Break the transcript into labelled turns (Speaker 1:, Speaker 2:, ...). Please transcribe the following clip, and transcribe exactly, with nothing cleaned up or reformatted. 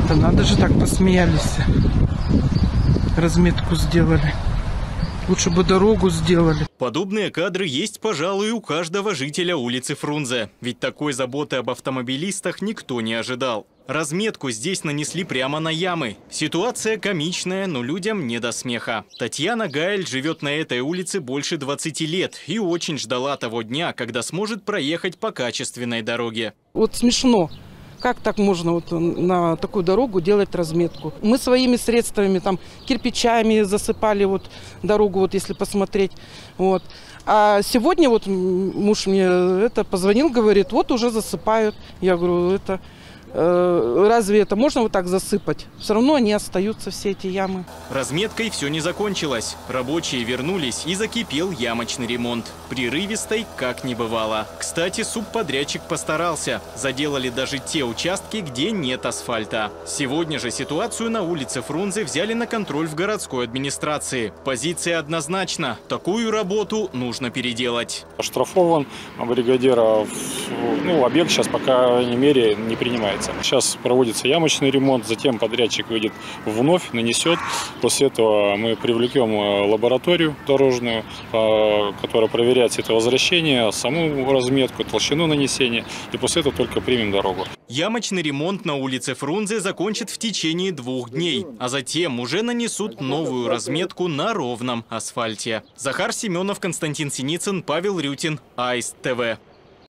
Speaker 1: Да надо же, так посмеялись. Разметку сделали. Лучше бы дорогу сделали.
Speaker 2: Подобные кадры есть, пожалуй, у каждого жителя улицы Фрунзе. Ведь такой заботы об автомобилистах никто не ожидал. Разметку здесь нанесли прямо на ямы. Ситуация комичная, но людям не до смеха. Татьяна Гайль живет на этой улице больше двадцати лет и очень ждала того дня, когда сможет проехать по качественной дороге.
Speaker 1: Вот смешно. Как так можно вот на такую дорогу делать разметку? Мы своими средствами, там, кирпичами засыпали вот дорогу, вот если посмотреть. Вот. А сегодня вот муж мне это позвонил, говорит, вот уже засыпают. Я говорю, это... Разве это можно вот так засыпать? Все равно они остаются, все эти ямы.
Speaker 2: Разметкой все не закончилось. Рабочие вернулись, и закипел ямочный ремонт. Прерывистой как не бывало. Кстати, субподрядчик постарался. Заделали даже те участки, где нет асфальта. Сегодня же ситуацию на улице Фрунзе взяли на контроль в городской администрации. Позиция однозначна. Такую работу нужно переделать.
Speaker 3: Оштрафован бригадира. Ну, объект сейчас, по крайней мере, не принимается. Сейчас проводится ямочный ремонт, затем подрядчик выйдет вновь, нанесет. После этого мы привлекем лабораторию дорожную, которая проверяет цветовозвращение, саму разметку, толщину нанесения. И после этого только примем дорогу.
Speaker 2: Ямочный ремонт на улице Фрунзе закончат в течение двух дней. А затем уже нанесут новую разметку на ровном асфальте. Захар Семенов, Константин Синицын, Павел Рютин, АИС ТВ.